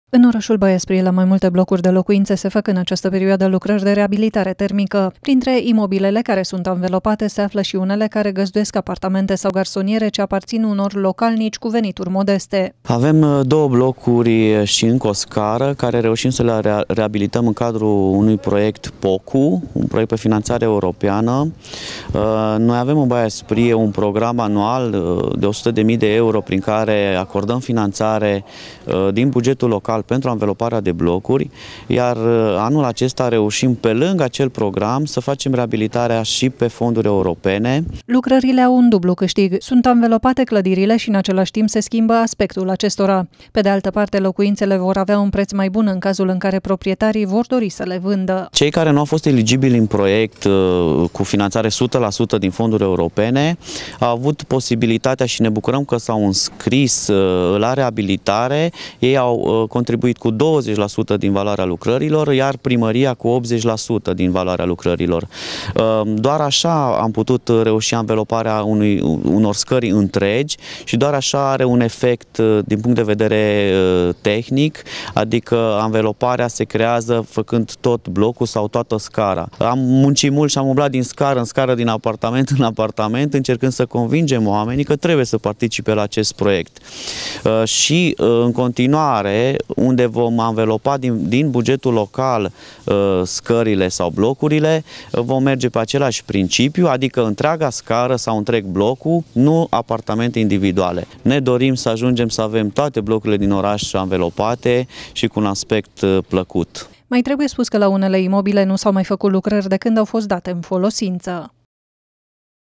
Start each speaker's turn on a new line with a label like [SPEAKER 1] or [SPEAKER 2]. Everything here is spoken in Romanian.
[SPEAKER 1] În orașul Baia-Sprie, la mai multe blocuri de locuințe, se fac în această perioadă lucrări de reabilitare termică. Printre imobilele care sunt anvelopate se află și unele care găzduiesc apartamente sau garsoniere ce aparțin unor localnici cu venituri modeste.
[SPEAKER 2] Avem două blocuri și încă o scară care reușim să le reabilităm în cadrul unui proiect POCU, un proiect pe finanțare europeană. Noi avem în Baia-Sprie un program anual de 100.000 de euro prin care acordăm finanțare din bugetul local pentru anveloparea de blocuri, iar anul acesta reușim pe lângă acel program să facem reabilitarea și pe fonduri europene.
[SPEAKER 1] Lucrările au un dublu câștig. Sunt anvelopate clădirile și în același timp se schimbă aspectul acestora. Pe de altă parte, locuințele vor avea un preț mai bun în cazul în care proprietarii vor dori să le vândă.
[SPEAKER 2] Cei care nu au fost eligibili în proiect cu finanțare 100% din fonduri europene au avut posibilitatea și ne bucurăm că s-au înscris la reabilitare. Ei au contribuit cu 20% din valoarea lucrărilor, iar primăria cu 80% din valoarea lucrărilor. Doar așa am putut reuși anveloparea unor scări întregi și doar așa are un efect din punct de vedere tehnic, adică anveloparea se creează făcând tot blocul sau toată scara. Am muncit mult și am umblat din scară în scară, din apartament în apartament, încercând să convingem oamenii că trebuie să participe la acest proiect. Și în continuare, unde vom anvelopa din bugetul local scările sau blocurile, vom merge pe același principiu, adică întreaga scară sau întreg blocul, nu apartamente individuale. Ne dorim să ajungem să avem toate blocurile din oraș anvelopate și cu un aspect plăcut.
[SPEAKER 1] Mai trebuie spus că la unele imobile nu s-au mai făcut lucrări de când au fost date în folosință.